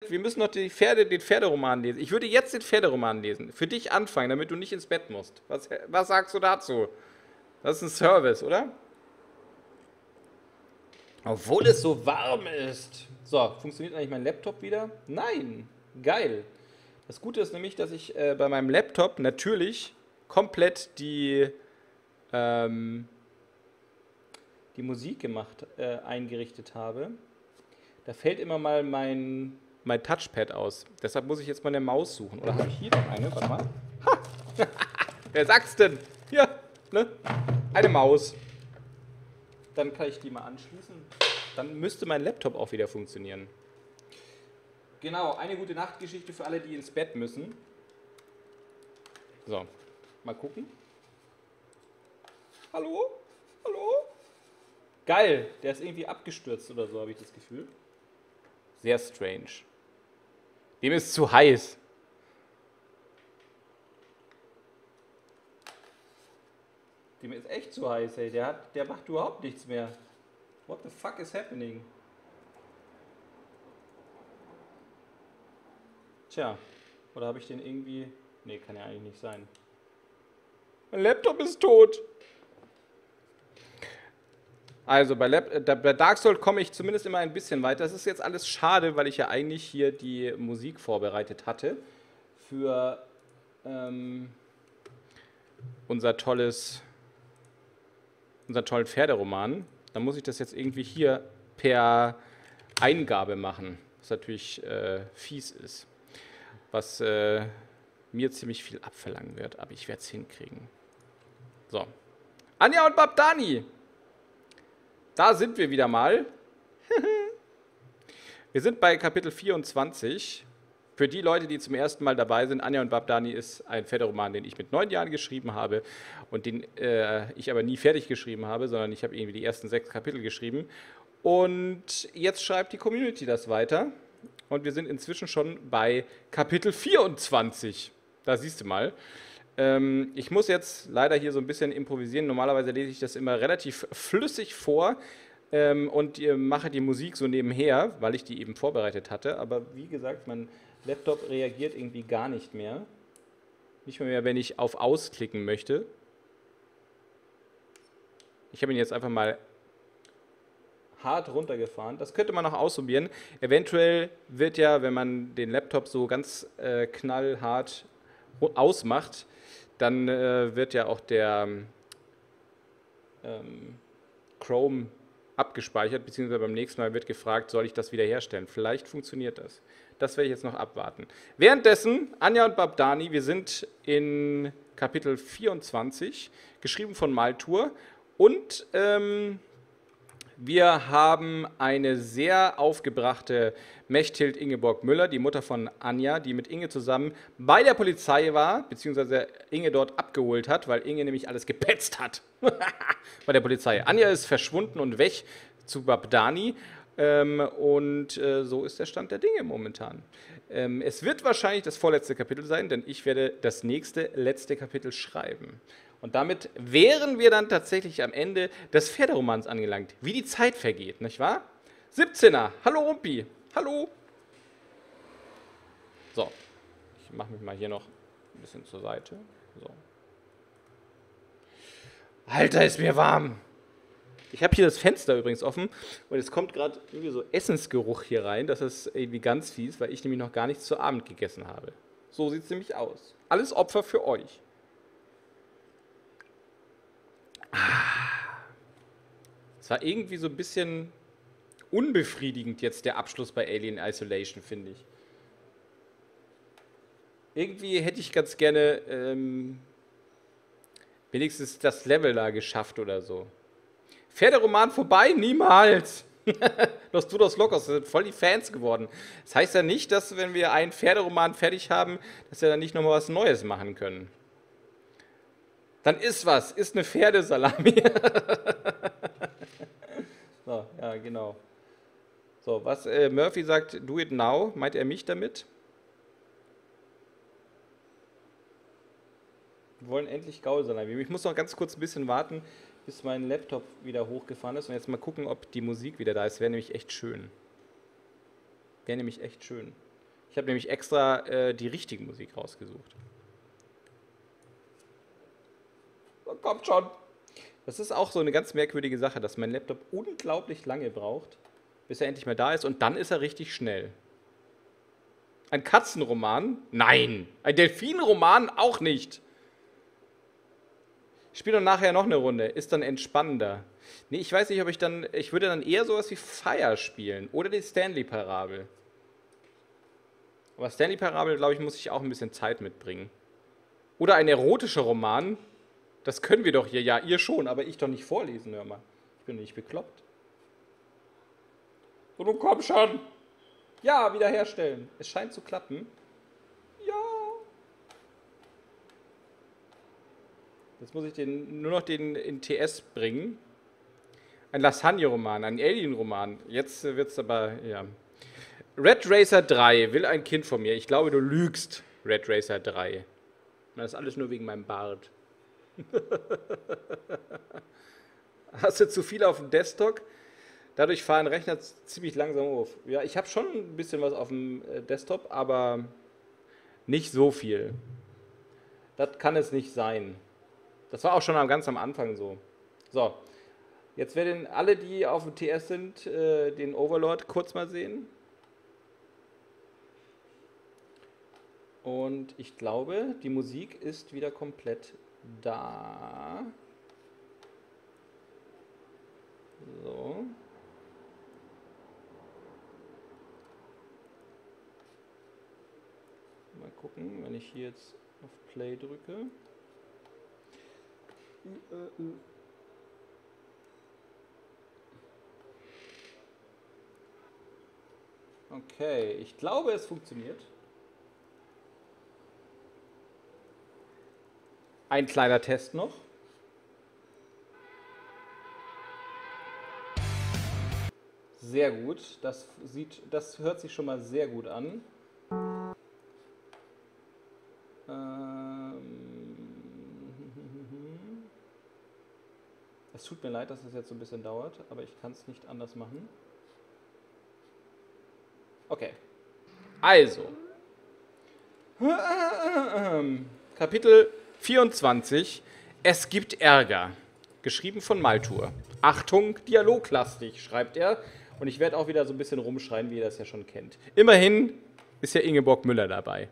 wir müssen noch den Pferderoman lesen. Ich würde jetzt den Pferderoman lesen. Für dich anfangen, damit du nicht ins Bett musst. Was sagst du dazu? Das ist ein Service, oder? Obwohl es so warm ist. So, funktioniert eigentlich mein Laptop wieder? Nein. Geil. Das Gute ist nämlich, dass ich bei meinem Laptop natürlich komplett ähm, die Musik eingerichtet habe. Da fällt immer mal mein Touchpad aus. Deshalb muss ich jetzt mal eine Maus suchen. Oder habe ich hier noch eine? Warte mal. Ha! Wer sagt's denn? Hier, ne? Eine Maus. Dann kann ich die mal anschließen. Dann müsste mein Laptop auch wieder funktionieren. Genau, eine gute Nachtgeschichte für alle, die ins Bett müssen. So, mal gucken. Hallo? Hallo? Geil, der ist irgendwie abgestürzt oder so, habe ich das Gefühl. Sehr strange. Dem ist zu heiß. Dem ist echt zu heiß, ey. Der macht überhaupt nichts mehr. What the fuck is happening? Tja, oder habe ich den irgendwie... Nee, kann ja eigentlich nicht sein. Mein Laptop ist tot. Also bei Dark Souls komme ich zumindest immer ein bisschen weiter. Das ist jetzt alles schade, weil ich ja eigentlich hier die Musik vorbereitet hatte für unseren tollen Pferderoman. Dann muss ich das jetzt irgendwie hier per Eingabe machen, was natürlich fies ist. Was mir ziemlich viel abverlangen wird, aber ich werde es hinkriegen. So. Anja und Babdani! Da sind wir wieder mal. Wir sind bei Kapitel 24. Für die Leute, die zum ersten Mal dabei sind, Anja und Babdani ist ein Pferderoman, den ich mit 9 Jahren geschrieben habe und den ich aber nie fertig geschrieben habe, sondern ich habe irgendwie die ersten 6 Kapitel geschrieben. Und jetzt schreibt die Community das weiter. Und wir sind inzwischen schon bei Kapitel 24. Da siehst du mal. Ich muss jetzt leider hier so ein bisschen improvisieren. Normalerweise lese ich das immer relativ flüssig vor und mache die Musik so nebenher, weil ich die eben vorbereitet hatte. Aber wie gesagt, mein Laptop reagiert irgendwie gar nicht mehr. Nicht mehr, wenn ich auf Aus klicken möchte. Ich habe ihn jetzt einfach mal hart runtergefahren. Das könnte man noch ausprobieren. Eventuell wird ja, wenn man den Laptop so ganz knallhart ausmacht, dann wird ja auch der Chrome abgespeichert, beziehungsweise beim nächsten Mal wird gefragt, soll ich das wiederherstellen? Vielleicht funktioniert das. Das werde ich jetzt noch abwarten. Währenddessen, Anja und Babdani, wir sind in Kapitel 24, geschrieben von Maltur, und wir haben eine sehr aufgebrachte Mechthild Ingeborg Müller, die Mutter von Anja, die mit Inge zusammen bei der Polizei war, beziehungsweise Inge dort abgeholt hat, weil Inge nämlich alles gepetzt hat bei der Polizei. Anja ist verschwunden und weg zu Babdani und so ist der Stand der Dinge momentan. Es wird wahrscheinlich das vorletzte Kapitel sein, denn ich werde das letzte Kapitel schreiben. Und damit wären wir dann tatsächlich am Ende des Pferderomans angelangt. Wie die Zeit vergeht, nicht wahr? 17er. Hallo Rumpi. Hallo. So. Ich mache mich mal hier noch ein bisschen zur Seite. So. Alter, ist mir warm. Ich habe hier das Fenster übrigens offen und es kommt gerade irgendwie so Essensgeruch hier rein. Das ist irgendwie ganz fies, weil ich nämlich noch gar nichts zu Abend gegessen habe. So sieht es nämlich aus. Alles Opfer für euch. Es war irgendwie so ein bisschen unbefriedigend jetzt der Abschluss bei Alien Isolation, finde ich. Irgendwie hätte ich ganz gerne wenigstens das Level da geschafft oder so. Pferderoman vorbei? Niemals! Los Tudos Locos, das sind voll die Fans geworden. Das heißt ja nicht, dass wenn wir einen Pferderoman fertig haben, dass wir dann nicht nochmal was Neues machen können. Dann ist was, ist eine Pferdesalami. So, ja, genau. So, was Murphy sagt, do it now, meint er mich damit? Wir wollen endlich Gausalami. Ich muss noch ganz kurz ein bisschen warten, bis mein Laptop wieder hochgefahren ist und jetzt mal gucken, ob die Musik wieder da ist. Wäre nämlich echt schön. Wäre nämlich echt schön. Ich habe nämlich extra die richtige Musik rausgesucht. So, kommt schon. Das ist auch so eine ganz merkwürdige Sache, dass mein Laptop unglaublich lange braucht, bis er endlich mal da ist und dann ist er richtig schnell. Ein Katzenroman? Nein. Ein Delfinroman? Auch nicht. Ich spiele dann nachher noch eine Runde. Ist dann entspannender. Nee, ich weiß nicht, ob ich würde dann eher sowas wie Fire spielen. Oder die Stanley-Parabel. Aber Stanley-Parabel, glaube ich, muss ich auch ein bisschen Zeit mitbringen. Oder ein erotischer Roman. Das können wir doch hier. Ja, ihr schon, aber ich doch nicht vorlesen, hör mal. Ich bin nicht bekloppt. So, nun komm schon. Ja, wiederherstellen. Es scheint zu klappen. Ja. Jetzt muss ich nur noch den in TS bringen. Ein Lasagne-Roman, ein Alien-Roman. Jetzt wird es aber, ja. Red Racer 3 will ein Kind von mir. Ich glaube, du lügst, Red Racer 3. Das ist alles nur wegen meinem Bart. Hast du zu viel auf dem Desktop? Dadurch fahren Rechner ziemlich langsam auf. Ja, ich habe schon ein bisschen was auf dem Desktop, aber nicht so viel. Das kann es nicht sein. Das war auch schon ganz am Anfang so. So, jetzt werden alle, die auf dem TS sind, den Overlord kurz mal sehen. Und ich glaube, die Musik ist wieder komplett da. So. Mal gucken, wenn ich hier jetzt auf Play drücke. Okay, ich glaube, es funktioniert. Ein kleiner Test noch. Sehr gut. Das hört sich schon mal sehr gut an. Es tut mir leid, dass es jetzt so ein bisschen dauert, aber ich kann es nicht anders machen. Okay. Also. Kapitel 24. Es gibt Ärger. Geschrieben von Maltur. Achtung, dialoglastig, schreibt er. Und ich werde auch wieder so ein bisschen rumschreien, wie ihr das ja schon kennt. Immerhin ist ja Ingeborg Müller dabei.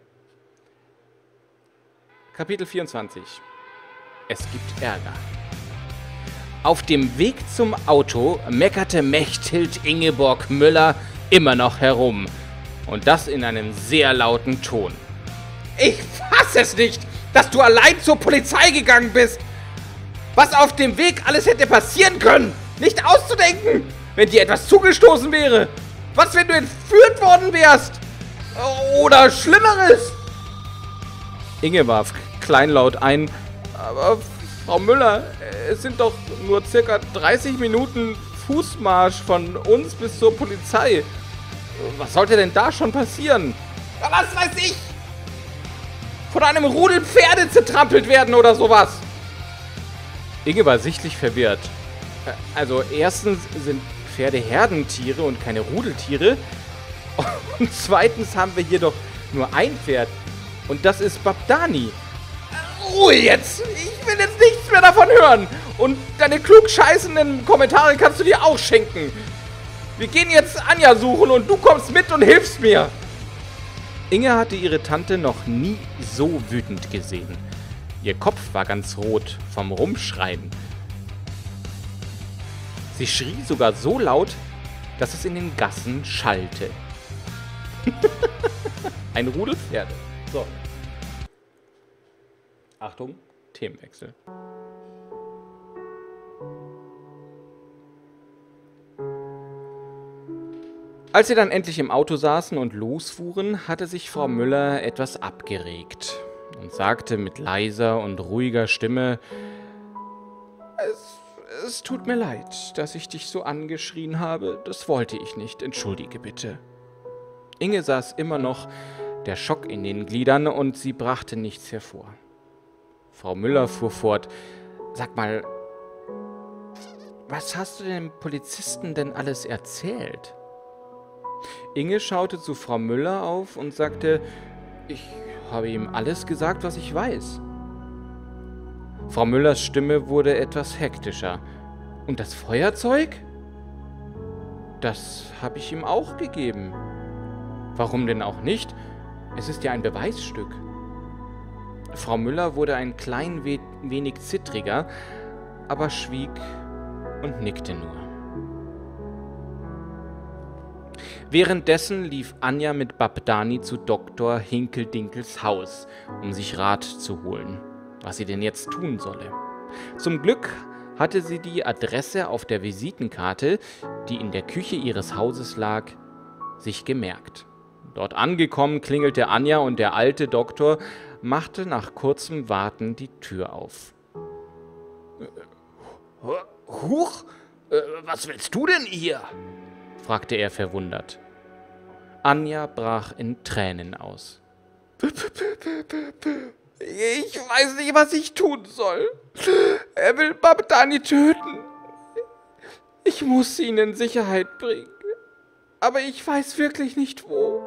Kapitel 24. Es gibt Ärger. Auf dem Weg zum Auto meckerte Mechthild Ingeborg Müller immer noch herum. Und das in einem sehr lauten Ton. Ich fass es nicht, dass du allein zur Polizei gegangen bist. Was auf dem Weg alles hätte passieren können. Nicht auszudenken, wenn dir etwas zugestoßen wäre. Was, wenn du entführt worden wärst? Oder Schlimmeres? Inge warf kleinlaut ein. Aber Frau Müller, es sind doch nur circa 30 Minuten Fußmarsch von uns bis zur Polizei. Was sollte denn da schon passieren? Ja, was weiß ich? Von einem Rudel Pferde zertrampelt werden oder sowas. Inge war sichtlich verwirrt. Also erstens sind Pferde Herdentiere und keine Rudeltiere. Und zweitens haben wir hier doch nur ein Pferd. Und das ist Babdani. Ruhe jetzt! Ich will jetzt nichts mehr davon hören! Und deine klugscheißenden Kommentare kannst du dir auch schenken. Wir gehen jetzt Anja suchen und du kommst mit und hilfst mir. Inge hatte ihre Tante noch nie so wütend gesehen. Ihr Kopf war ganz rot vom Rumschreien. Sie schrie sogar so laut, dass es in den Gassen schallte. Ein Rudel Pferde. So. Achtung, Themenwechsel. Als sie dann endlich im Auto saßen und losfuhren, hatte sich Frau Müller etwas abgeregt und sagte mit leiser und ruhiger Stimme: Es tut mir leid, dass ich dich so angeschrien habe. Das wollte ich nicht. Entschuldige bitte. Inge saß immer noch, der Schock in den Gliedern, und sie brachte nichts hervor. Frau Müller fuhr fort: Sag mal, was hast du dem Polizisten denn alles erzählt? Inge schaute zu Frau Müller auf und sagte, ich habe ihm alles gesagt, was ich weiß. Frau Müllers Stimme wurde etwas hektischer. Und das Feuerzeug? Das habe ich ihm auch gegeben. Warum denn auch nicht? Es ist ja ein Beweisstück. Frau Müller wurde ein klein wenig zittriger, aber schwieg und nickte nur. Währenddessen lief Anja mit Babdani zu Dr. Hinkeldinkels Haus, um sich Rat zu holen, was sie denn jetzt tun solle. Zum Glück hatte sie die Adresse auf der Visitenkarte, die in der Küche ihres Hauses lag, sich gemerkt. Dort angekommen, klingelte Anja und der alte Doktor machte nach kurzem Warten die Tür auf. Huch, was willst du denn hier? Fragte er verwundert. Anja brach in Tränen aus. Ich weiß nicht, was ich tun soll. Er will Babdani töten. Ich muss ihn in Sicherheit bringen. Aber ich weiß wirklich nicht, wo.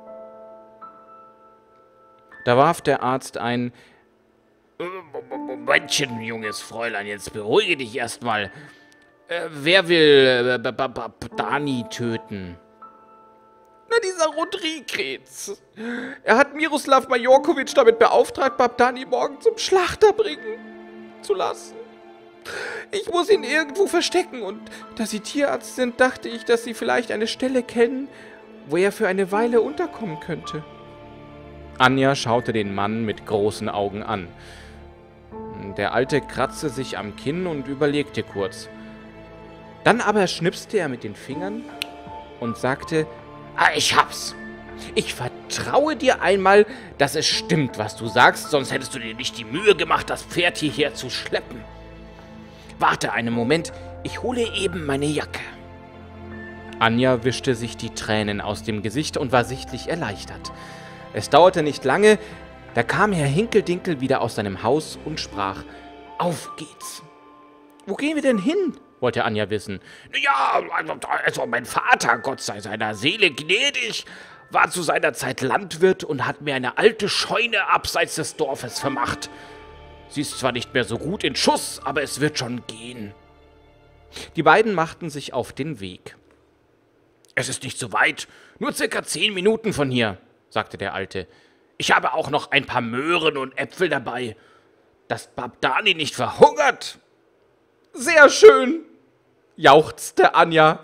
Da warf der Arzt ein: Momentchen, junges Fräulein, jetzt beruhige dich erstmal. Wer will Babdani töten? Na, dieser Rodriguez. Er hat Miroslav Majorkovic damit beauftragt, Babdani morgen zum Schlachter bringen zu lassen. Ich muss ihn irgendwo verstecken und da Sie Tierarzt sind, dachte ich, dass Sie vielleicht eine Stelle kennen, wo er für eine Weile unterkommen könnte. Anja schaute den Mann mit großen Augen an. Der Alte kratzte sich am Kinn und überlegte kurz. Dann aber schnipste er mit den Fingern und sagte: Ich hab's. Ich vertraue dir einmal, dass es stimmt, was du sagst, sonst hättest du dir nicht die Mühe gemacht, das Pferd hierher zu schleppen. Warte einen Moment, ich hole eben meine Jacke. Anja wischte sich die Tränen aus dem Gesicht und war sichtlich erleichtert. Es dauerte nicht lange, da kam Herr Hinkeldinkel wieder aus seinem Haus und sprach: Auf geht's. Wo gehen wir denn hin? Wollte Anja wissen. Ja, also mein Vater, Gott sei seiner Seele gnädig, war zu seiner Zeit Landwirt und hat mir eine alte Scheune abseits des Dorfes vermacht. Sie ist zwar nicht mehr so gut in Schuss, aber es wird schon gehen. Die beiden machten sich auf den Weg. Es ist nicht so weit, nur circa 10 Minuten von hier, sagte der Alte. Ich habe auch noch ein paar Möhren und Äpfel dabei, dass Babdani nicht verhungert. Sehr schön, jauchzte Anja.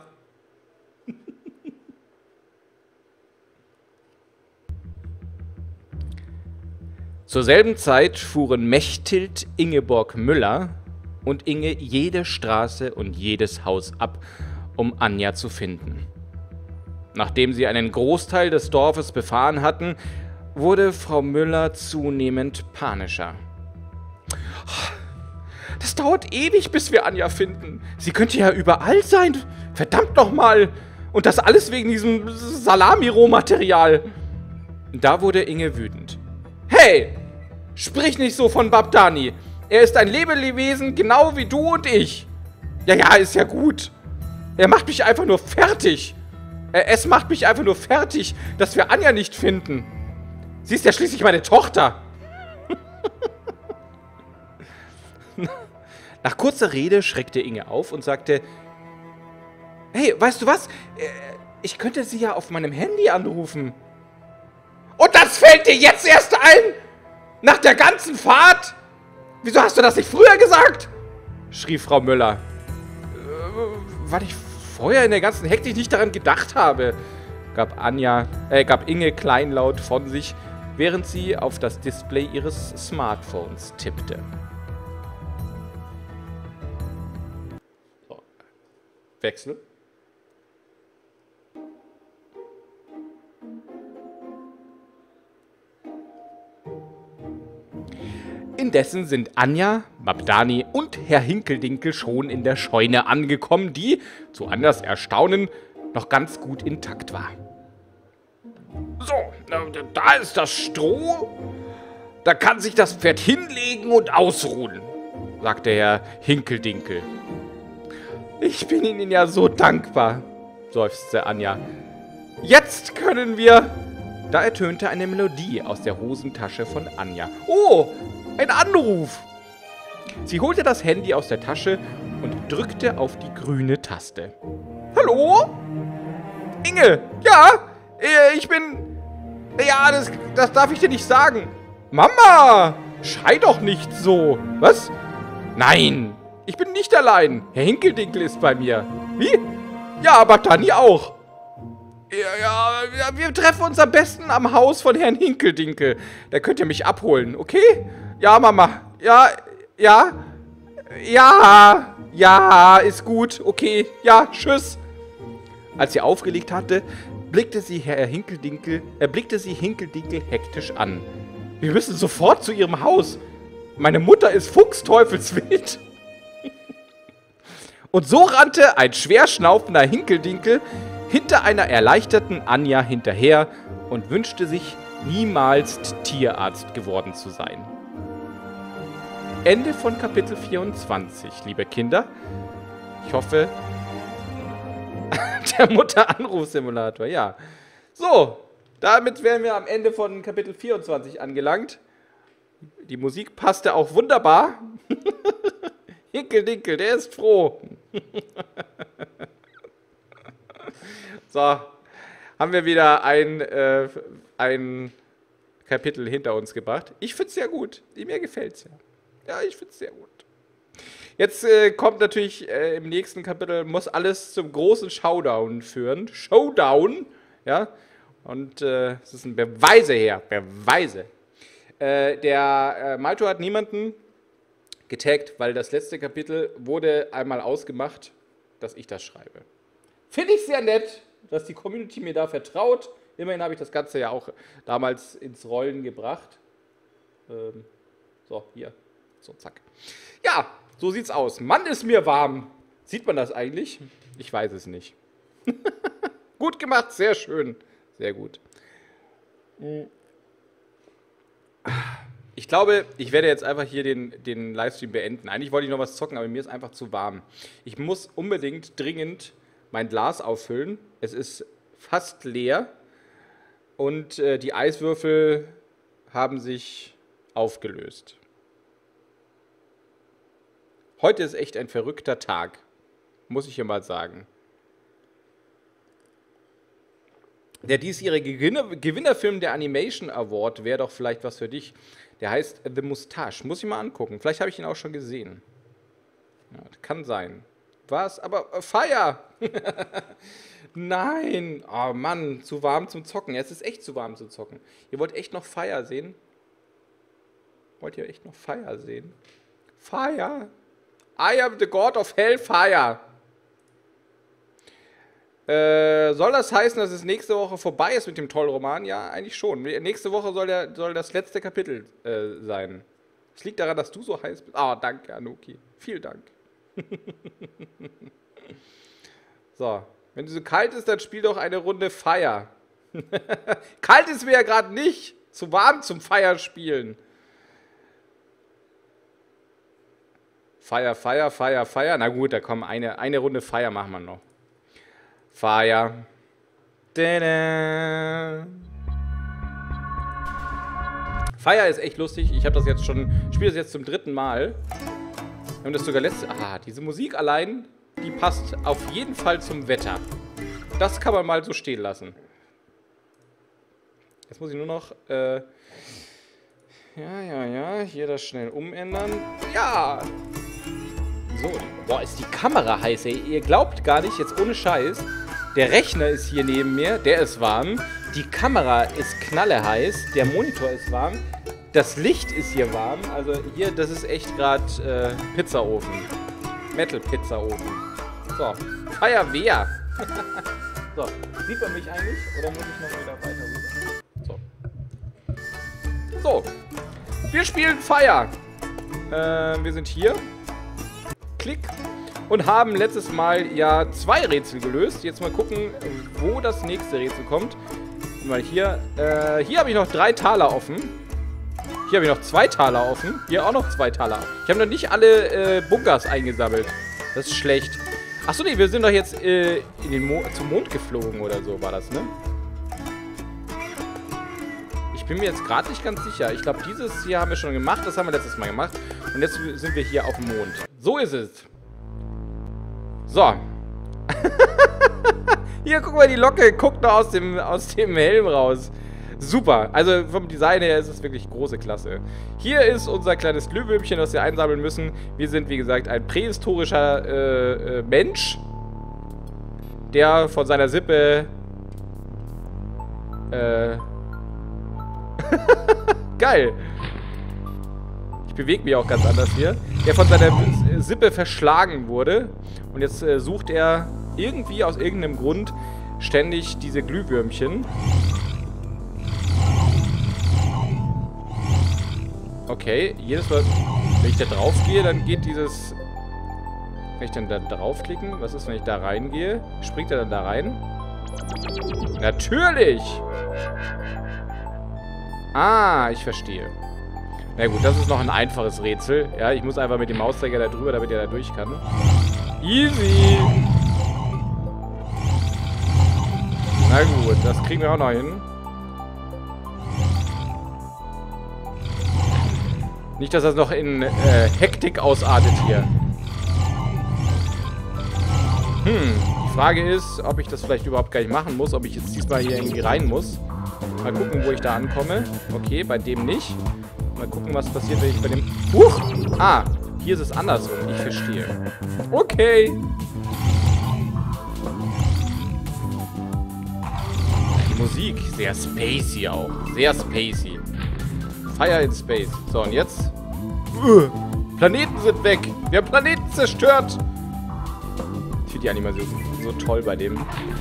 Zur selben Zeit fuhren Mechthild Ingeborg Müller und Inge jede Straße und jedes Haus ab, um Anja zu finden. Nachdem sie einen Großteil des Dorfes befahren hatten, wurde Frau Müller zunehmend panischer. Das dauert ewig, bis wir Anja finden. Sie könnte ja überall sein. Verdammt nochmal. Und das alles wegen diesem Salami-Rohmaterial. Da wurde Inge wütend. Hey, sprich nicht so von Babdani. Er ist ein Lebewesen, genau wie du und ich. Ja, ist ja gut. Er macht mich einfach nur fertig. Es macht mich einfach nur fertig, dass wir Anja nicht finden. Sie ist ja schließlich meine Tochter. Nach kurzer Rede schreckte Inge auf und sagte: Hey, weißt du was? Ich könnte sie ja auf meinem Handy anrufen. Und das fällt dir jetzt erst ein? Nach der ganzen Fahrt? Wieso hast du das nicht früher gesagt? Schrie Frau Müller. Weil ich vorher in der ganzen Hektik nicht daran gedacht habe, gab Inge kleinlaut von sich, während sie auf das Display ihres Smartphones tippte. So. Wechsel. Indessen sind Anja, Babdani und Herr Hinkeldinkel schon in der Scheune angekommen, die, zu Anjas Erstaunen, noch ganz gut intakt war. So, da ist das Stroh. Da kann sich das Pferd hinlegen und ausruhen, sagte Herr Hinkeldinkel. Ich bin Ihnen ja so dankbar, seufzte Anja. Jetzt können wir... Da ertönte eine Melodie aus der Hosentasche von Anja. Oh, ein Anruf! Sie holte das Handy aus der Tasche und drückte auf die grüne Taste. Hallo? Inge, ja, ich bin... Ja, das darf ich dir nicht sagen. Mama, schrei doch nicht so. Was? Nein, ich bin nicht allein. Herr Hinkeldinkel ist bei mir. Wie? Ja, aber Dani auch. Ja, wir treffen uns am besten am Haus von Herrn Hinkeldinkel. Da könnt ihr mich abholen, okay? Ja, Mama. Ja, ist gut. Okay, ja, tschüss. Als sie aufgelegt hatte, blickte sie Hinkeldinkel hektisch an. Wir müssen sofort zu ihrem Haus. Meine Mutter ist fuchsteufelswild. Und so rannte ein schwer schnaufender Hinkeldinkel hinter einer erleichterten Anja hinterher und wünschte sich, niemals Tierarzt geworden zu sein. Ende von Kapitel 24, liebe Kinder. Ich hoffe, der Mutter-Anruf-Simulator, ja. So, damit wären wir am Ende von Kapitel 24 angelangt. Die Musik passte auch wunderbar. Hinkeldinkel, der ist froh. So, haben wir wieder ein Kapitel hinter uns gebracht. Ich finde es sehr gut. Mir gefällt es ja. Ja, ich finde es sehr gut. Jetzt kommt natürlich im nächsten Kapitel, muss alles zum großen Showdown führen. Showdown, ja. Und es sind Beweise her. Beweise. Der Malto hat niemanden getaggt, weil das letzte Kapitel wurde einmal ausgemacht, dass ich das schreibe. Finde ich sehr nett, dass die Community mir da vertraut. Immerhin habe ich das Ganze ja auch damals ins Rollen gebracht. So, hier. So, zack. Ja, so sieht's aus. Mann, ist mir warm. Sieht man das eigentlich? Ich weiß es nicht. Gut gemacht, sehr schön. Sehr gut. Ich glaube, ich werde jetzt einfach hier den Livestream beenden. Eigentlich wollte ich noch was zocken, aber mir ist einfach zu warm. Ich muss unbedingt dringend mein Glas auffüllen. Es ist fast leer und die Eiswürfel haben sich aufgelöst. Heute ist echt ein verrückter Tag, muss ich hier mal sagen. Der diesjährige Gewinnerfilm der Animation Award wäre doch vielleicht was für dich. Der heißt The Moustache. Muss ich mal angucken. Vielleicht habe ich ihn auch schon gesehen. Ja, kann sein. Was? Aber Fire! Nein! Oh Mann, zu warm zum Zocken. Ja, es ist echt zu warm zum Zocken. Ihr wollt echt noch Fire sehen? Wollt ihr echt noch Fire sehen? Fire! I am the God of Hellfire! Soll das heißen, dass es nächste Woche vorbei ist mit dem Trollroman? Ja, eigentlich schon. Nächste Woche soll das letzte Kapitel sein. Es liegt daran, dass du so heiß bist. Ah, danke, Anuki. Vielen Dank. So, wenn du so kalt ist, dann spiel doch eine Runde Fire. Kalt ist mir ja gerade nicht. Zu warm zum Fire spielen. Fire, Fire, Fire, Fire. Na gut, da kommen eine Runde Fire machen wir noch. Fire. Tada. Fire ist echt lustig. Ich habe das jetzt schon, spiele das jetzt zum 3. Mal. Wir haben das sogar diese Musik allein, die passt auf jeden Fall zum Wetter. Das kann man mal so stehen lassen. Jetzt muss ich nur noch, hier das schnell umändern. Ja! So, boah, ist die Kamera heiß, ey. Ihr glaubt gar nicht, jetzt ohne Scheiß. Der Rechner ist hier neben mir, der ist warm. Die Kamera ist knalleheiß, der Monitor ist warm. Das Licht ist hier warm. Also hier, das ist echt gerade Pizzaofen. Metal-Pizzaofen. So, Feuerwehr. So, sieht man mich eigentlich? Oder muss ich noch wieder weiter rüber? So. So, wir spielen Fire. Wir sind hier. Klick. Und haben letztes Mal ja 2 Rätsel gelöst. Jetzt mal gucken, wo das nächste Rätsel kommt. Mal hier. Hier habe ich noch 3 Taler offen. Hier habe ich noch 2 Taler offen. Hier auch noch 2 Taler. Ich habe noch nicht alle Bunkers eingesammelt. Das ist schlecht. Achso, nee, wir sind doch jetzt zum Mond geflogen oder so, war das, ne? Ich bin mir jetzt gerade nicht ganz sicher. Ich glaube, dieses hier haben wir schon gemacht. Das haben wir letztes Mal gemacht. Und jetzt sind wir hier auf dem Mond. So ist es. So. Hier, guck mal, die Locke guckt noch aus dem Helm raus. Super. Also vom Design her ist es wirklich große Klasse. Hier ist unser kleines Glühwürmchen, das wir einsammeln müssen. Wir sind, wie gesagt, ein prähistorischer Mensch, der von seiner Sippe geil. Ich bewege mich auch ganz anders hier. Der von seiner Sippe verschlagen wurde. Und jetzt sucht er irgendwie aus irgendeinem Grund ständig diese Glühwürmchen. Okay, jedes Mal, wenn ich da drauf gehe, dann geht dieses... Wenn ich dann da draufklicken, was ist, wenn ich da reingehe? Springt er dann da rein? Natürlich! Ah, ich verstehe. Na gut, das ist noch ein einfaches Rätsel. Ja, ich muss einfach mit dem Mauszeiger da drüber, damit er da durch kann. Easy! Na gut, das kriegen wir auch noch hin. Nicht, dass das noch in Hektik ausartet hier. Die Frage ist, ob ich das vielleicht überhaupt gar nicht machen muss, ob ich jetzt diesmal hier irgendwie rein muss. Mal gucken, wo ich da ankomme. Okay, bei dem nicht. Mal gucken, was passiert, wenn ich bei dem... Huch! Ah, hier ist es andersrum. Ich verstehe. Okay. Die Musik, sehr spacey auch. Sehr spacey. Fire in Space. So, und jetzt... Planeten sind weg. Wir haben Planeten zerstört. Ich finde die Animation so toll bei dem.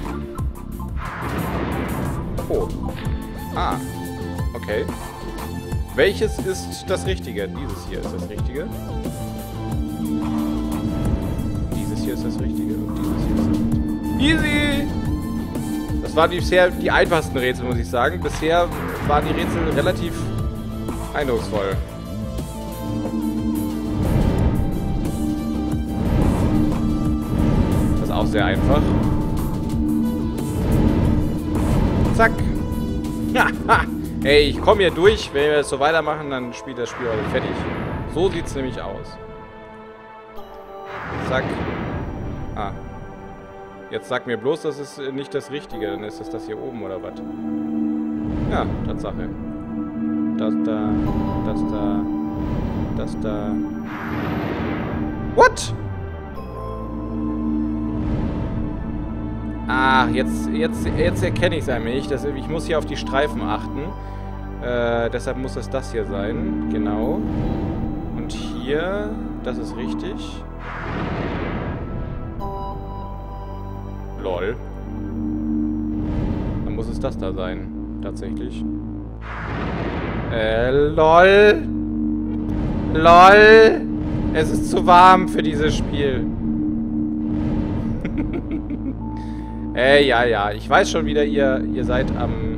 Oh. Ah. Okay. Welches ist das Richtige? Dieses hier ist das Richtige. Dieses hier ist das Richtige. Und dieses hier ist das Richtige. Easy! Das waren bisher die einfachsten Rätsel, muss ich sagen. Bisher waren die Rätsel relativ eindrucksvoll. Das ist auch sehr einfach. Zack. Ey, ich komme hier durch. Wenn wir das so weitermachen, dann spielt das Spiel heute fertig. So sieht es nämlich aus. Zack. Ah. Jetzt sag mir bloß, das ist nicht das Richtige. Dann ist das hier oben, oder was? Ja, Tatsache. Das da. Das da. Das da. What? Ah, jetzt erkenne ich es nämlich. Ich muss hier auf die Streifen achten. Deshalb muss es das hier sein. Genau. Und hier, das ist richtig. Lol. Dann muss es das da sein. Tatsächlich. Lol. LOL. Es ist zu warm für dieses Spiel. Ja. Ich weiß schon wieder, ihr seid am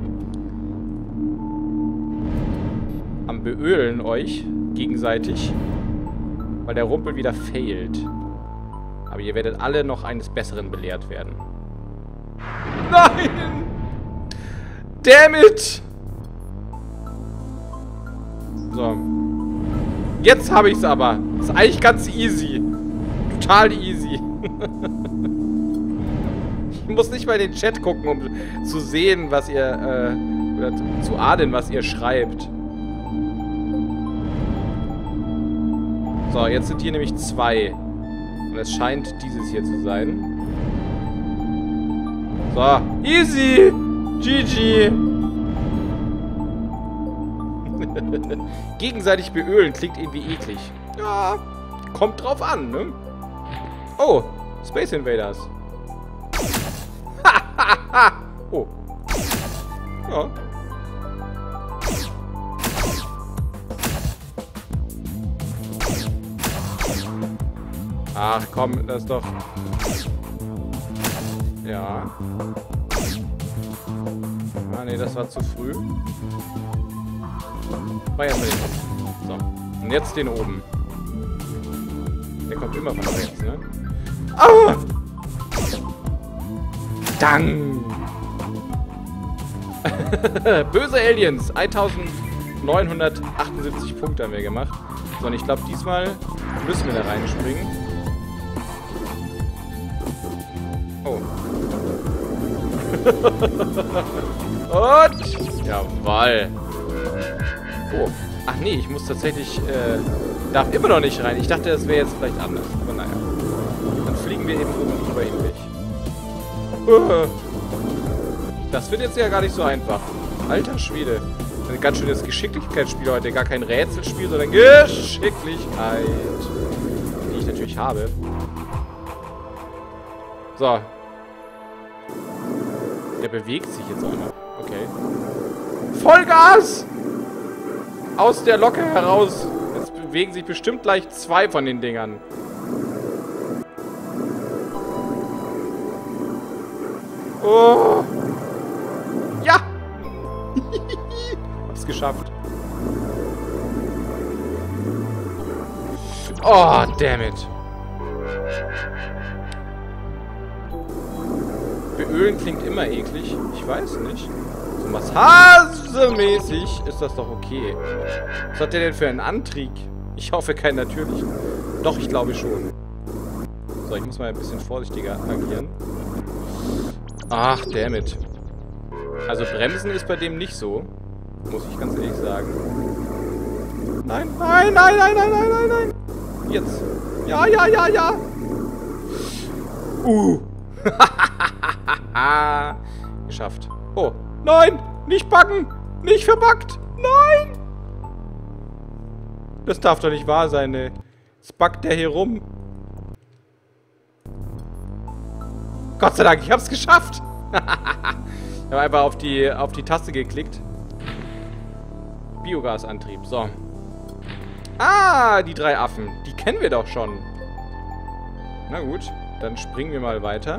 Beölen euch gegenseitig, weil der Rumpel wieder failt. Aber ihr werdet alle noch eines Besseren belehrt werden. Nein! Damn it! So. Jetzt habe ich es aber. Ist eigentlich ganz easy. Total easy. Ich muss nicht mal in den Chat gucken, um zu sehen, was ihr, oder zu ahnen, was ihr schreibt. So, jetzt sind hier nämlich 2. Und es scheint dieses hier zu sein. So, easy! GG! Gegenseitig beölen klingt irgendwie eklig. Ja, kommt drauf an, ne? Oh, Space Invaders. Oh. Ja. Ach komm, das ist doch... Ja. Ah ne, das war zu früh. Feiern wir den unten. So. Und jetzt den oben. Der kommt immer von rechts, ne? Ah! Dang! Böse Aliens. 1978 Punkte haben wir gemacht. So, und ich glaube, diesmal müssen wir da reinspringen. Oh. Und... Jawoll. Oh. Ach nee, ich muss tatsächlich... darf immer noch nicht rein. Ich dachte, das wäre jetzt vielleicht anders. Aber naja. Dann fliegen wir eben oben drüber hinweg. Das wird jetzt ja gar nicht so einfach. Alter Schwede. Ein ganz schönes Geschicklichkeitsspiel heute. Gar kein Rätselspiel, sondern Geschicklichkeit. Die ich natürlich habe. So. Der bewegt sich jetzt auch noch. Okay. Vollgas! Aus der Locke heraus. Jetzt bewegen sich bestimmt gleich 2 von den Dingern. Oh. Ja! Hab's geschafft. Oh, damn it. Beölen klingt immer eklig. Ich weiß nicht. So massagemäßig ist das doch okay. Was hat der denn für einen Antrieb? Ich hoffe keinen natürlichen. Doch, ich glaube schon. So, ich muss mal ein bisschen vorsichtiger agieren. Ach, dammit. Also bremsen ist bei dem nicht so. Muss ich ganz ehrlich sagen. Nein, nein, nein, nein, nein, nein, nein, nein. Jetzt. Ja, ja, ja, ja. Geschafft. Oh, nein, nicht backen. Nicht verbackt. Nein. Das darf doch nicht wahr sein, ey. Jetzt backt der hier rum. Gott sei Dank, ich hab's geschafft. Ich habe einfach auf die Taste geklickt. Biogasantrieb, so. Ah, die 3 Affen. Die kennen wir doch schon. Na gut, dann springen wir mal weiter.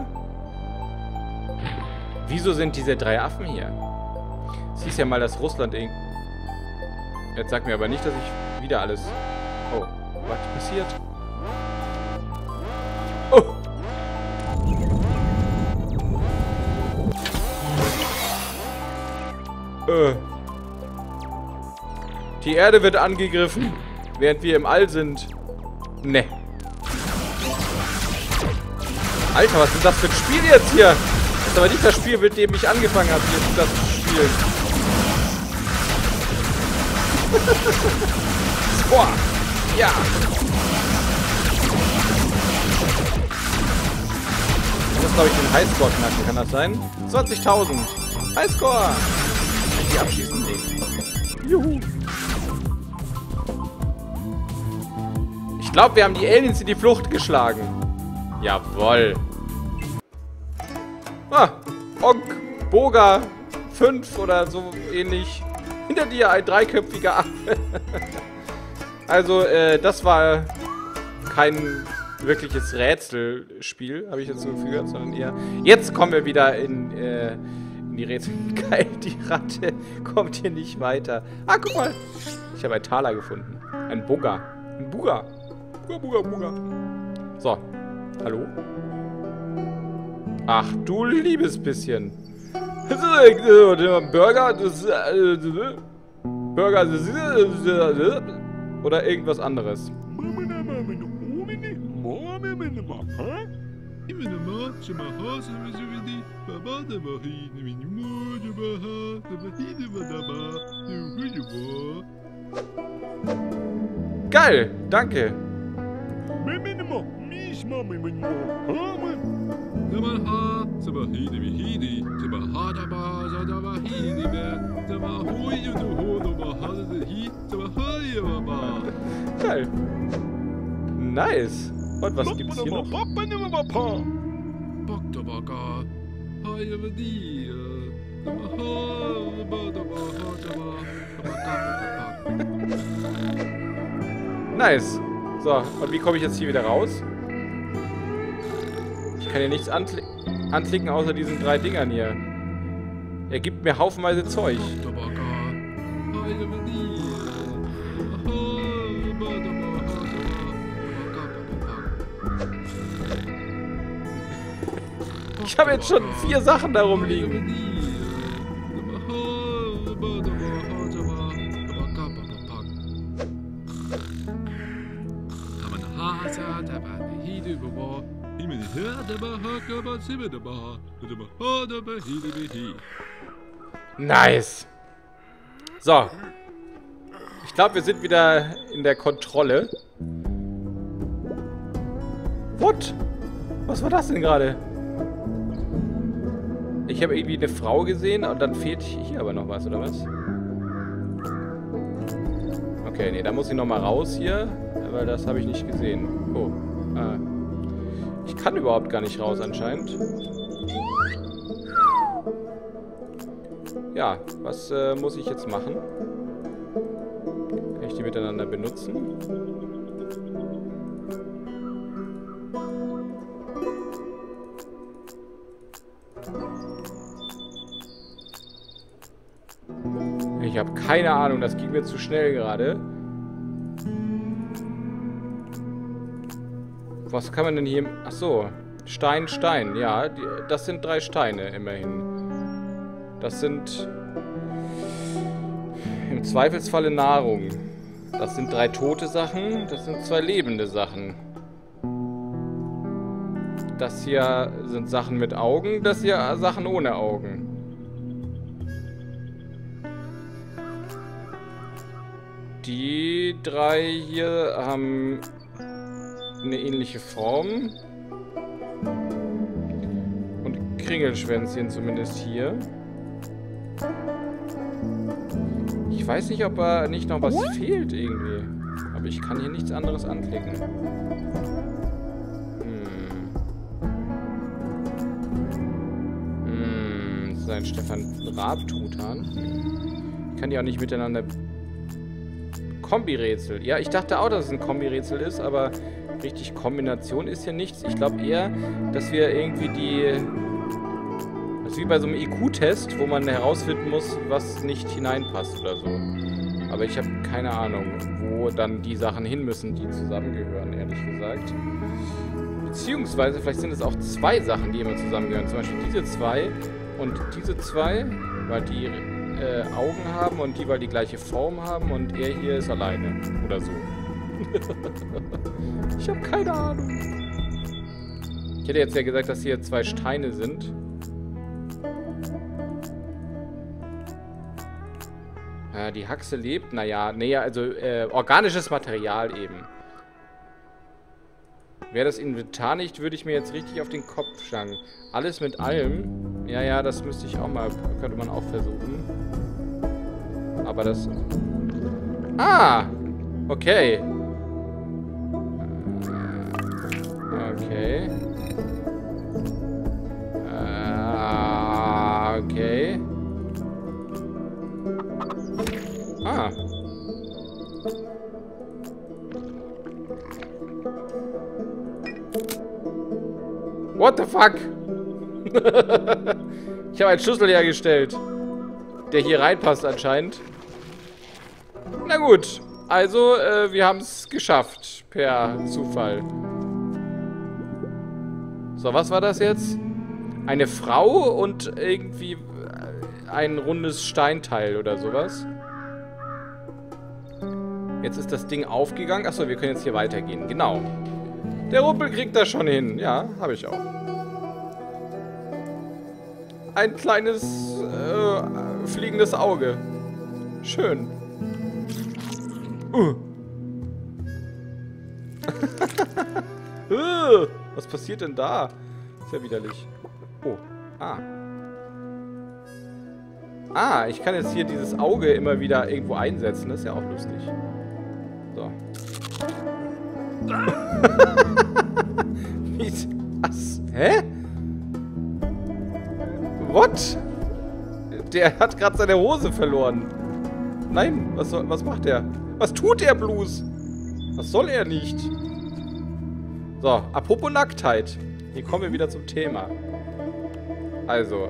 Wieso sind diese 3 Affen hier? Es hieß ja mal, dass Russland... Jetzt sag mir aber nicht, dass ich wieder alles... Oh, was passiert? Oh! Die Erde wird angegriffen, während wir im All sind. Ne. Alter, was ist das für ein Spiel jetzt hier? Das ist aber nicht das Spiel, mit dem ich angefangen habe, hier das zu spielen. Boah. Ja. Ich muss, glaube ich, den Highscore knacken. Kann das sein? 20.000. Highscore. Die abschießen? Nee. Juhu. Ich glaube, wir haben die Aliens in die Flucht geschlagen. Jawoll. Ah, Onk, Boga 5 oder so ähnlich. Hinter dir ein 3-köpfiger Affe. Also, das war kein wirkliches Rätselspiel, habe ich jetzt so gefühlt, sondern eher... Jetzt kommen wir wieder in die Rätsel. Geil, die Ratte kommt hier nicht weiter. Ah, guck mal. Ich habe einen Taler gefunden. Ein Bugger. Ein Bugger. Bugger, Bugger. So. Hallo? Ach du liebes bisschen. Burger. Burger. Oder irgendwas anderes. Geil, danke. Geil. Nice. Und was gibt's hier noch? Nice. So, und wie komme ich jetzt hier wieder raus? Ich kann hier nichts anklicken, außer diesen 3 Dingern hier. Er gibt mir haufenweise Zeug. Ich habe jetzt schon 4 Sachen da rumliegen. Nice. So. Ich glaube, wir sind wieder in der Kontrolle. What? Was war das denn gerade? Ich habe irgendwie eine Frau gesehen und dann fehlt hier aber noch was, oder was? Okay, nee, da muss ich nochmal raus hier, weil das habe ich nicht gesehen. Oh. Ich kann überhaupt gar nicht raus anscheinend. Ja, was muss ich jetzt machen? Kann ich die miteinander benutzen? Ich habe keine Ahnung, das ging mir zu schnell gerade. Was kann man denn hier... Achso, Stein, Stein. Ja, das sind 3 Steine immerhin. Das sind im Zweifelsfalle Nahrung. Das sind 3 tote Sachen. Das sind 2 lebende Sachen. Das hier sind Sachen mit Augen. Das hier Sachen ohne Augen. Die 3 hier haben eine ähnliche Form. Und Kringelschwänzchen zumindest hier. Ich weiß nicht, ob nicht noch was fehlt irgendwie. Aber ich kann hier nichts anderes anklicken. Das ist ein Stefan Raab-Truthahn. Ich kann die auch nicht miteinander... Kombirätsel. Ja, ich dachte auch, dass es ein Kombirätsel ist, aber richtig Kombination ist hier nichts. Ich glaube eher, dass wir irgendwie das ist wie bei so einem IQ-Test, wo man herausfinden muss, was nicht hineinpasst oder so. Aber ich habe keine Ahnung, wo dann die Sachen hin müssen, die zusammengehören, ehrlich gesagt. Beziehungsweise, vielleicht sind es auch 2 Sachen, die immer zusammengehören. Zum Beispiel diese 2 und diese 2, weil die Augen haben und die, weil die gleiche Form haben und er hier ist alleine. Oder so. Ich habe keine Ahnung. Ich hätte jetzt ja gesagt, dass hier 2 Steine sind. Die Haxe lebt. Naja, nee, also organisches Material eben. Wäre das Inventar nicht, würde ich mir jetzt richtig auf den Kopf schlagen. Alles mit allem. Ja, ja, das müsste ich auch mal, könnte man auch versuchen. Aber das... Ah! Okay. Okay. Okay. Ah. What the fuck? Ich habe einen Schlüssel hergestellt, der hier reinpasst anscheinend. Na gut, also wir haben es geschafft, per Zufall. So, was war das jetzt? Eine Frau und irgendwie ein rundes Steinteil oder sowas. Jetzt ist das Ding aufgegangen. Achso, wir können jetzt hier weitergehen. Genau. Der Rumpel kriegt das schon hin. Ja, habe ich auch. Ein kleines fliegendes Auge. Schön. Was passiert denn da? Ist ja widerlich. Oh. Ah. Ah, ich kann jetzt hier dieses Auge immer wieder irgendwo einsetzen. Das ist ja auch lustig. So. Was? Hä? What? Der hat gerade seine Hose verloren. Nein, was macht er? Was tut er bloß? Was soll er nicht? So, apropos Nacktheit. Hier kommen wir wieder zum Thema. Also.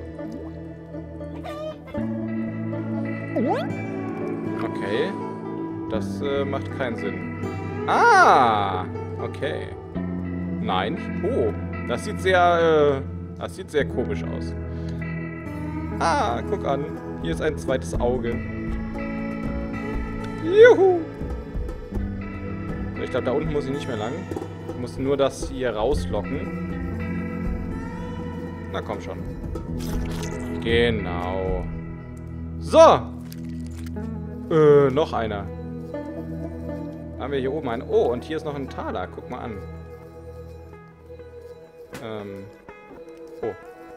Okay. Das macht keinen Sinn. Ah! Okay. Nein. Oh. Das sieht sehr komisch aus. Ah, guck an. Hier ist ein zweites Auge. Juhu! So, ich glaube, da unten muss ich nicht mehr lang. Ich muss nur das hier rauslocken. Na komm schon. Genau. So. Noch einer. Haben wir hier oben einen. Oh, und hier ist noch ein Taler. Guck mal an. Oh.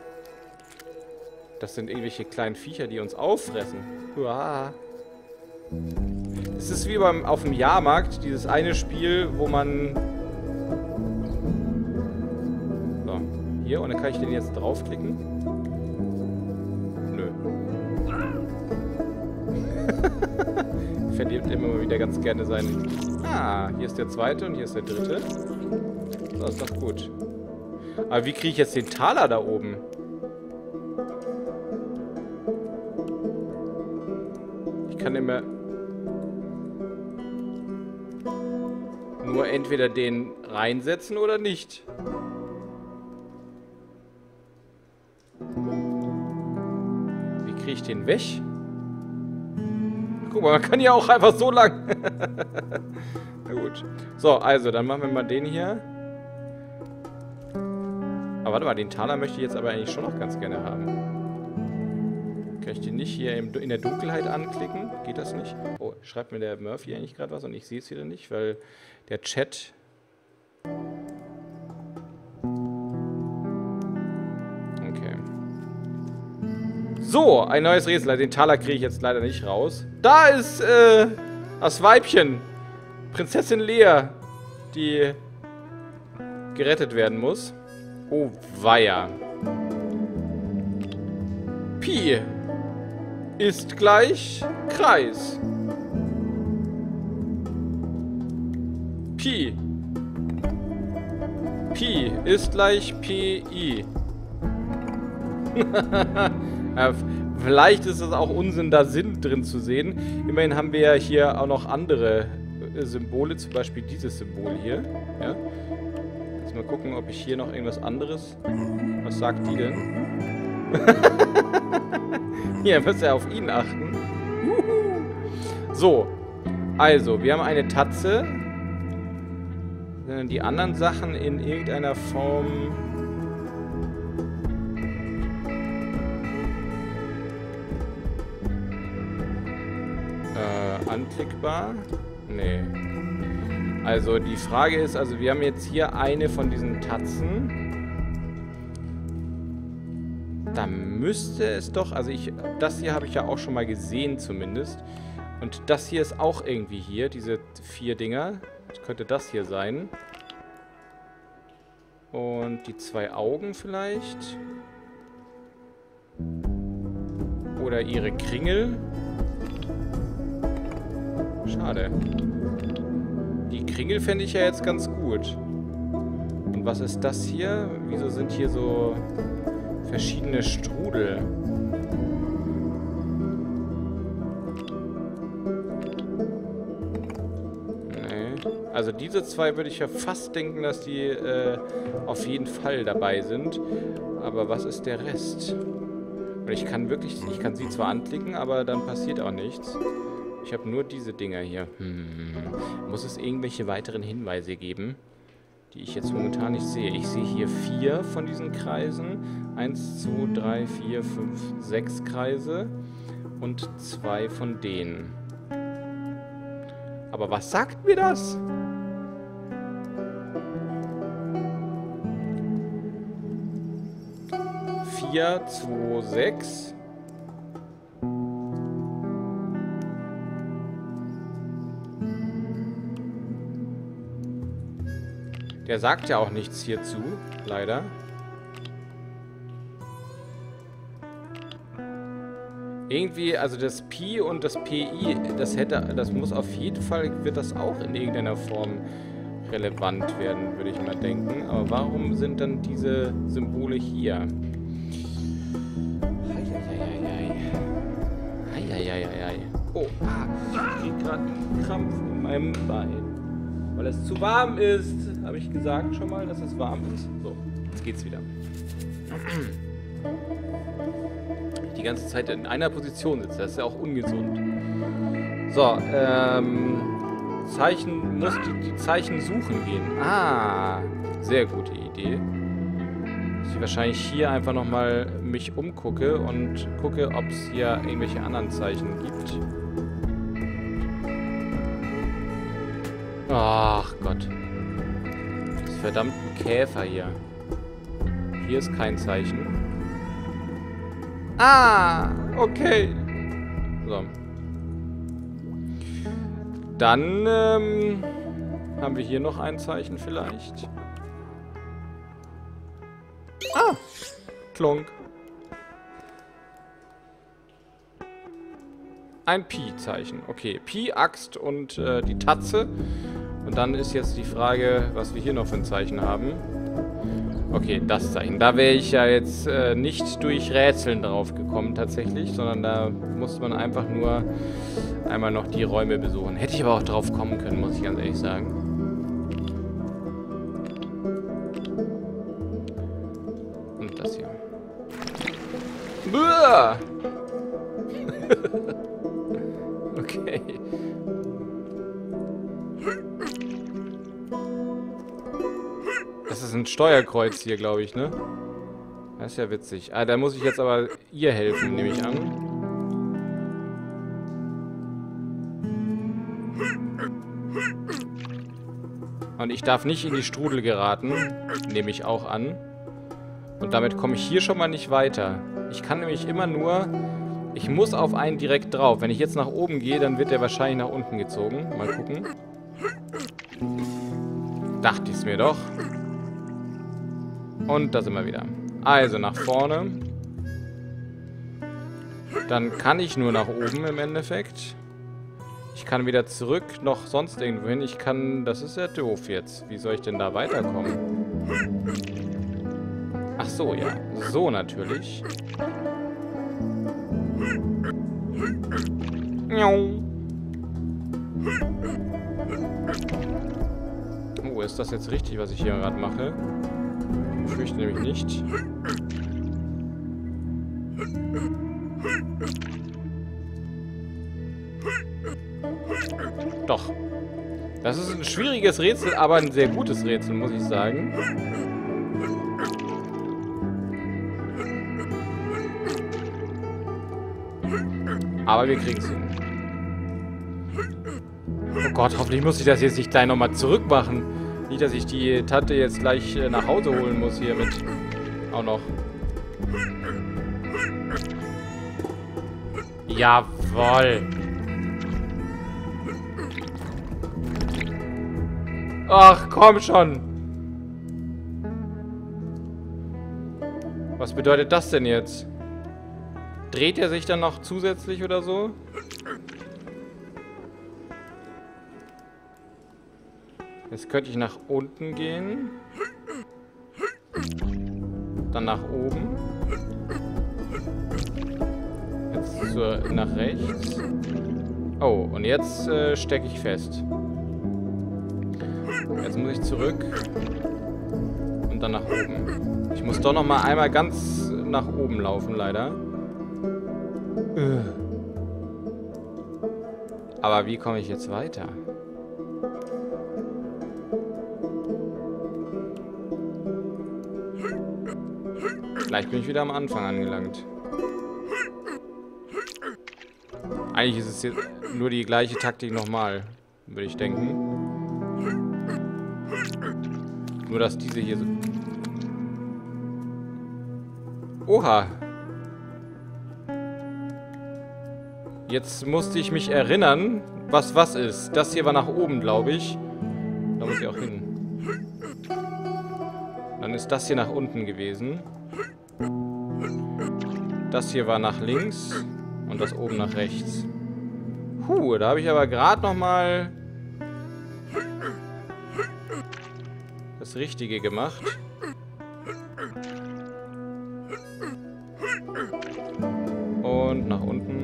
Das sind irgendwelche kleinen Viecher, die uns auffressen. Uah. Es ist wie auf dem Jahrmarkt, dieses eine Spiel, wo man... So, hier, und dann kann ich den jetzt draufklicken. Nö. Verliert immer wieder ganz gerne seinen... Ah, hier ist der zweite und hier ist der dritte. Das ist doch gut. Aber wie kriege ich jetzt den Taler da oben? Ich kann immer... nur entweder den reinsetzen oder nicht. Wie kriege ich den weg? Guck mal, man kann ja auch einfach so lang. Na gut. So, also, dann machen wir mal den hier. Aber warte mal, den Taler möchte ich jetzt aber eigentlich schon noch ganz gerne haben. Kann ich den nicht hier in der Dunkelheit anklicken? Geht das nicht? Oh, schreibt mir der Murphy eigentlich gerade was und ich sehe es wieder nicht, weil der Chat... Okay. So, ein neues Rätsel. Den Taler kriege ich jetzt leider nicht raus. Da ist das Weibchen. Prinzessin Lea, die gerettet werden muss. Oh, weia. Pi ist gleich Kreis. Pi. Pi ist gleich Pi. Ja, vielleicht ist es auch Unsinn, da Sinn drin zu sehen. Immerhin haben wir ja hier auch noch andere Symbole, zum Beispiel dieses Symbol hier. Ja? Jetzt mal gucken, ob ich hier noch irgendwas anderes... Was sagt die denn? Hier, müsst ihr auf ihn achten. So, also, wir haben eine Tatze. Die anderen Sachen in irgendeiner Form... anklickbar? Nee. Also, die Frage ist, also wir haben jetzt hier eine von diesen Tatzen. Da müsste es doch, also das hier habe ich ja auch schon mal gesehen zumindest. Und das hier ist auch irgendwie hier, diese 4 Dinger. Das könnte das hier sein. Und die 2 Augen vielleicht. Oder ihre Kringel. Schade. Die Kringel fände ich ja jetzt ganz gut. Und was ist das hier? Wieso sind hier so... verschiedene Strudel. Nee. Also diese 2 würde ich ja fast denken, dass die auf jeden Fall dabei sind. Aber was ist der Rest? Und ich kann sie zwar anklicken, aber dann passiert auch nichts. Ich habe nur diese Dinger hier. Muss es irgendwelche weiteren Hinweise geben, die ich jetzt momentan nicht sehe? Ich sehe hier 4 von diesen Kreisen. 1, 2, 3, 4, 5, 6 Kreise. Und 2 von denen. Aber was sagt mir das? Vier, 2, 6. Der sagt ja auch nichts hierzu, leider. Irgendwie, also das Pi und das PI, das muss auf jeden Fall, wird das auch in irgendeiner Form relevant werden, würde ich mal denken. Aber warum sind dann diese Symbole hier? Eieieiei. Oh, ich krieg gerade einen Krampf in meinem Bein. Weil es zu warm ist, habe ich gesagt schon mal, dass es warm ist. So, jetzt geht's wieder. Die ganze Zeit in einer Position sitzt, das ist ja auch ungesund. So, Muss die Zeichen suchen gehen. Ah, sehr gute Idee. Dass ich wahrscheinlich hier einfach nochmal mich umgucke und gucke, ob es hier irgendwelche anderen Zeichen gibt. Ach Gott. Das verdammte Käfer hier. Hier ist kein Zeichen. Ah, okay. So. Dann haben wir hier noch ein Zeichen vielleicht. Ah, Klonk. Ein Pi-Zeichen. Okay, Pi, Axt und die Tatze. Und dann ist jetzt die Frage, was wir hier noch für ein Zeichen haben. Okay, das Zeichen. Da wäre ich ja jetzt nicht durch Rätseln drauf gekommen tatsächlich, sondern da musste man einfach nur einmal noch die Räume besuchen. Hätte ich aber auch drauf kommen können, muss ich ganz ehrlich sagen. Und das hier. Buah! Okay. Das ist ein Steuerkreuz hier, glaube ich, ne? Das ist ja witzig. Ah, da muss ich jetzt aber ihr helfen, nehme ich an. Und ich darf nicht in die Strudel geraten, nehme ich auch an. Und damit komme ich hier schon mal nicht weiter. Ich kann nämlich immer nur... Ich muss auf einen direkt drauf. Wenn ich jetzt nach oben gehe, dann wird der wahrscheinlich nach unten gezogen. Mal gucken. Dachte ich es mir doch. Und da sind wir wieder. Also nach vorne. Dann kann ich nur nach oben im Endeffekt. Ich kann wieder zurück, noch sonst irgendwo hin. Ich kann... Das ist ja doof jetzt. Wie soll ich denn da weiterkommen? Ach so, ja. So natürlich. Oh, ist das jetzt richtig, was ich hier gerade mache? Ich fürchte nämlich nicht. Doch. Das ist ein schwieriges Rätsel, aber ein sehr gutes Rätsel, muss ich sagen. Aber wir kriegen es hin. Oh Gott, hoffentlich muss ich das jetzt nicht gleich nochmal zurück machen. Nicht, dass ich die Tante jetzt gleich nach Hause holen muss hier mit. Auch noch. Jawoll. Ach, komm schon. Was bedeutet das denn jetzt? Dreht er sich dann noch zusätzlich oder so? Jetzt könnte ich nach unten gehen. Dann nach oben. Jetzt nach rechts. Oh, und jetzt stecke ich fest. Jetzt muss ich zurück. Und dann nach oben. Ich muss doch noch mal einmal ganz nach oben laufen, leider. Aber wie komme ich jetzt weiter? Vielleicht bin ich wieder am Anfang angelangt. Eigentlich ist es jetzt nur die gleiche Taktik nochmal, würde ich denken. Nur, dass diese hier so... Oha! Jetzt musste ich mich erinnern, was ist. Das hier war nach oben, glaube ich. Da muss ich auch hin. Dann ist das hier nach unten gewesen. Das hier war nach links. Und das oben nach rechts. Da habe ich aber gerade noch mal das Richtige gemacht. Und nach unten.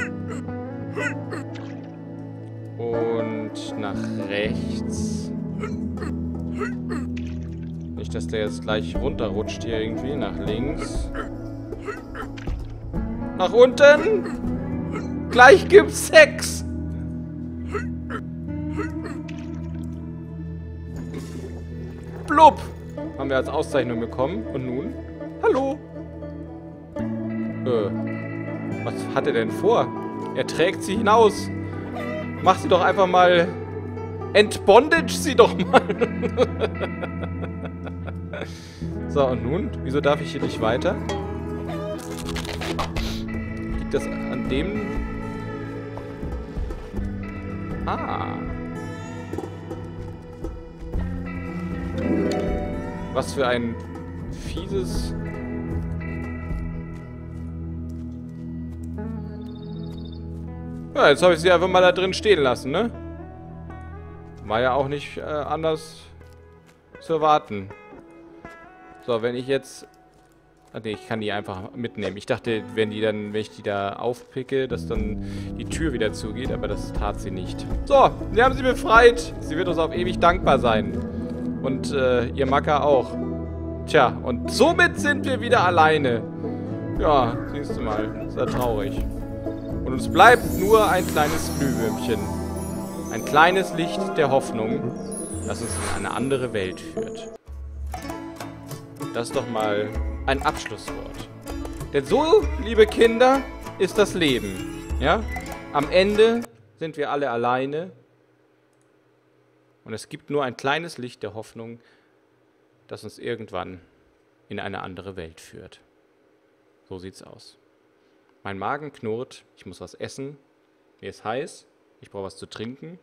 Und nach rechts. Nicht, dass der jetzt gleich runterrutscht hier irgendwie. Nach links. Nach unten. Gleich gibt's Sex. Blub! Haben wir als Auszeichnung bekommen. Und nun? Hallo! Was hat er denn vor? Er trägt sie hinaus. Mach sie doch einfach mal... Entbondage sie doch mal! So, und nun? Wieso darf ich hier nicht weiter? Liegt das an dem... Ah. Was für ein fieses... Ja, jetzt habe ich sie einfach mal da drin stehen lassen, ne? War ja auch nicht anders zu erwarten. So, wenn ich jetzt... Ah, nee, ich kann die einfach mitnehmen. Ich dachte, wenn ich die da aufpicke, dass dann die Tür wieder zugeht, aber das tat sie nicht. So, wir haben sie befreit. Sie wird uns auf ewig dankbar sein. Und ihr Macker auch. Tja, und somit sind wir wieder alleine. Ja, siehst du mal. Ist ja traurig. Und uns bleibt nur ein kleines Glühwürmchen. Ein kleines Licht der Hoffnung, das uns in eine andere Welt führt. Das ist doch mal ein Abschlusswort. Denn so, liebe Kinder, ist das Leben. Ja? Am Ende sind wir alle alleine. Und es gibt nur ein kleines Licht der Hoffnung, das uns irgendwann in eine andere Welt führt. So sieht's aus. Mein Magen knurrt, ich muss was essen, mir ist heiß, ich brauche was zu trinken.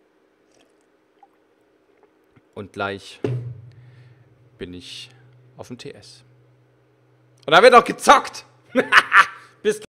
Und gleich bin ich auf dem TS. Und da wird noch gezockt! Bis